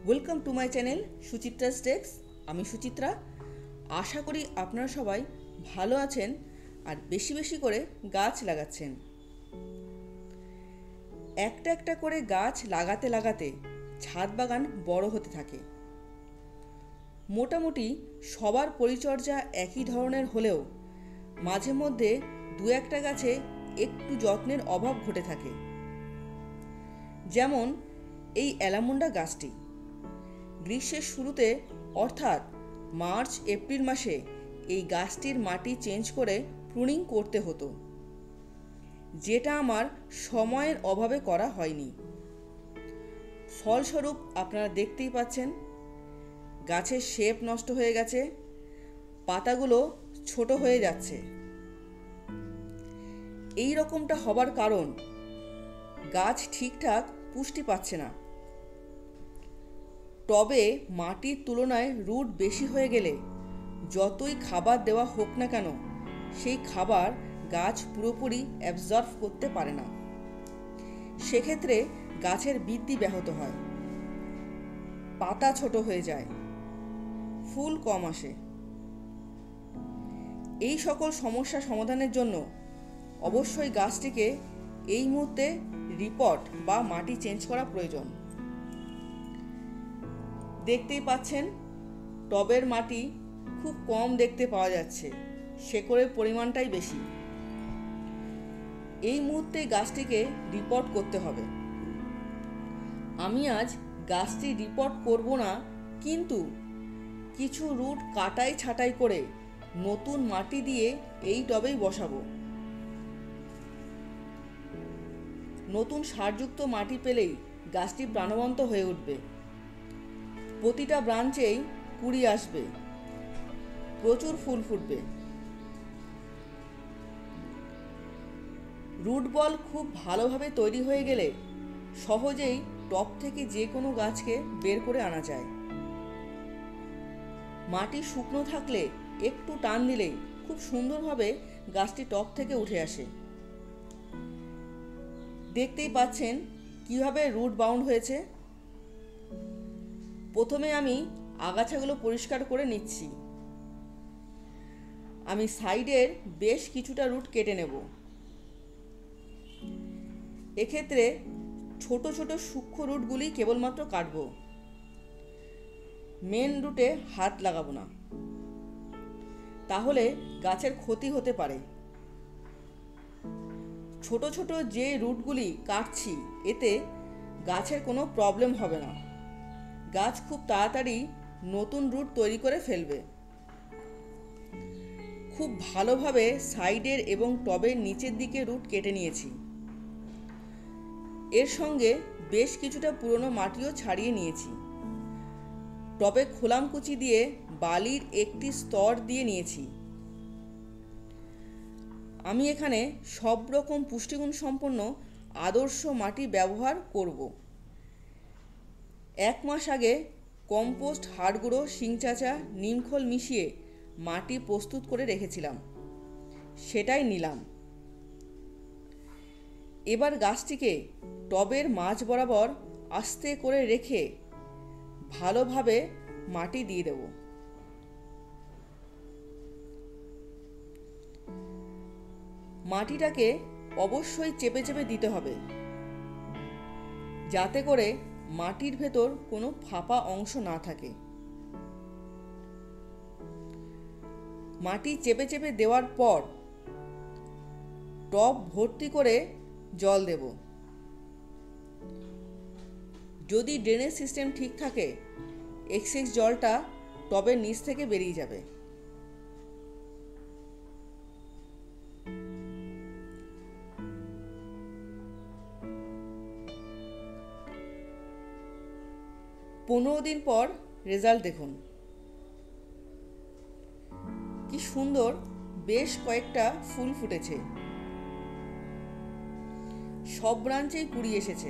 Welcome to my channel Suchitra techs. আমি সুচিত্রা। আশা করি আপনারা সবাই ভালো আছেন আর বেশি বেশি করে গাছ লাগাচ্ছেন। একটা একটা করে গাছ লাগাতে লাগাতে ছাদ বাগান বড় হতে থাকে। মোটামুটি সবার পরিচর্যা একই ধরনের হলেও মাঝে মধ্যে দু একটা গাছে একটু যত্নের অভাব ঘটে থাকে। যেমন এই অ্যালামুন্ডা গাছটি গ্রীষ্মের শুরুতে অর্থাৎ মার্চ এপ্রিল মাসে এই গাছটির মাটি চেঞ্জ করে প্রুনিং করতে হতো, যেটা আমার সময়ের অভাবে করা হয়নি। ফলস্বরূপ আপনারা দেখতেই পাচ্ছেন গাছের শেপ নষ্ট হয়ে গেছে, পাতাগুলো ছোট হয়ে যাচ্ছে। এই রকমটা হবার কারণ গাছ ঠিকঠাক পুষ্টি পাচ্ছে না। টবে মাটির তুলনায় রুট বেশি হয়ে গেলে যতই খাবার দেওয়া হোক না কেন, সেই খাবার গাছ পুরোপুরি অ্যাবজর্ব করতে পারে না। সেক্ষেত্রে গাছের বৃদ্ধি ব্যাহত হয়, পাতা ছোট হয়ে যায়, ফুল কম আসে। এই সকল সমস্যা সমাধানের জন্য অবশ্যই গাছটিকে এই মুহূর্তে রিপট বা মাটি চেঞ্জ করা প্রয়োজন। দেখতেই পাচ্ছেন টবের মাটি খুব কম দেখতে পাওয়া যাচ্ছে, শেকড়ের পরিমাণটাই বেশি। এই মুহূর্তে গাছটিকে রিপোর্ট করতে হবে। আমি আজ গাছটি রিপোর্ট করব না, কিন্তু কিছু রুট কাটাই ছাঁটাই করে নতুন মাটি দিয়ে এই টবেই বসাবো। নতুন সারযুক্ত মাটি পেলেই গাছটি প্রাণবন্ত হয়ে উঠবে। প্রতিটা ব্রাঞ্চেই কুঁড়ি আসবে, প্রচুর ফুল ফুটবে। রুট বল খুব ভালোভাবে তৈরি হয়ে গেলে সহজেই টব থেকে যে কোনো গাছকে বের করে আনা যায়। মাটি শুকনো থাকলে একটু টান দিলেই খুব সুন্দরভাবে গাছটি টব থেকে উঠে আসে। দেখতেই পাচ্ছেন কিভাবে রুট বাউন্ড হয়েছে। প্রথমে আমি আগাছাগুলো পরিষ্কার করে নিচ্ছি। আমি সাইডের বেশ কিছুটা রুট কেটে নেব। এক্ষেত্রে ছোট ছোট সূক্ষ্ম রুটগুলি কেবলমাত্র কাটবো, মেন রুটে হাত লাগাবো না, তাহলে গাছের ক্ষতি হতে পারে। ছোট ছোট যে রুটগুলি কাটছি, এতে গাছের কোনো প্রবলেম হবে না। গাছ খুব তাড়াতাড়ি নতুন রুট তৈরি করে ফেলবে। খুব ভালোভাবে সাইডের এবং টবের নিচের দিকে রুট কেটে নিয়েছি। এর সঙ্গে বেশ কিছুটা পুরনো মাটিও ছাড়িয়ে নিয়েছি। টবে খোলামকুচি দিয়ে বালির একটি স্তর দিয়ে নিয়েছি। আমি এখানে সব রকম পুষ্টিগুণ সম্পন্ন আদর্শ মাটি ব্যবহার করব। 1 মাস আগে কম্পোস্ট, হাড় গুঁড়ো, শিংচাচা, নিমখোল মিশিয়ে মাটি প্রস্তুত করে রেখেছিলাম, সেটাই নিলাম। এবার গাছটিকে টবের মাঝ বরাবর আস্তে করে রেখে ভালোভাবে মাটি দিয়ে দেব। মাটিটাকে অবশ্যই চেপে চেপে দিতে হবে, যাতে করে মাটির ভেতর কোনো ফাঁপা অংশ না থাকে। মাটি চেপে চেপে দেওয়ার পর টব ভর্তি করে জল দেব। যদি ড্রেনেজ সিস্টেম ঠিক থাকে, এক্সেস জলটা টবের নিচ থেকে বেরিয়ে যাবে। পনেরো দিন পর রেজাল্ট দেখুন। কি সুন্দর বেশ কয়েকটা ফুল ফুটেছে, সব ব্রাঞ্চেই কুঁড়ি এসেছে।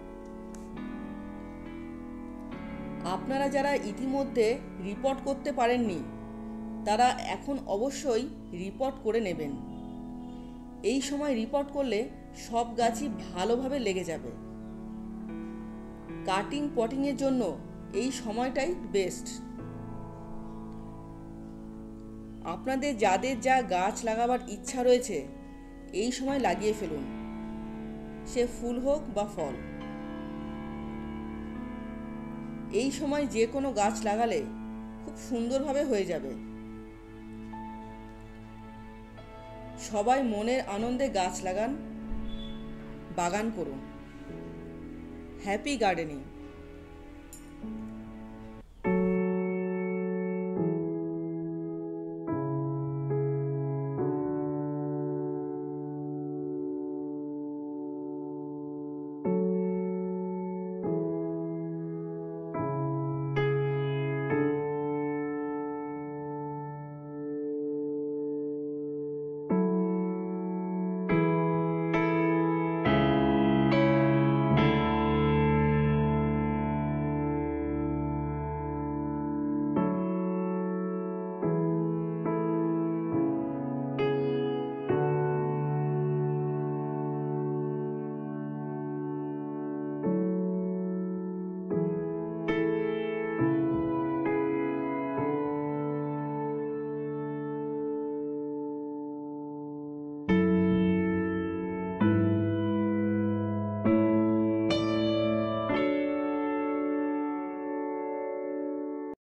আপনারা যারা ইতিমধ্যে রিপোর্ট করতে পারেননি, তারা এখন অবশ্যই রিপোর্ট করে নেবেন। এই সময় রিপোর্ট করলে সব গাছই ভালোভাবে লেগে যাবে। কাটিং পটিংয়ের জন্য এই সময়টাই বেস্ট। আপনাদের যাদের যা গাছ লাগাবার ইচ্ছা রয়েছে এই সময় লাগিয়ে ফেলুন, সে ফুল হোক বা ফল। এই সময় যে কোনো গাছ লাগালে খুব সুন্দরভাবে হয়ে যাবে। সবাই মনের আনন্দে গাছ লাগান, বাগান করুন। Happy gardening.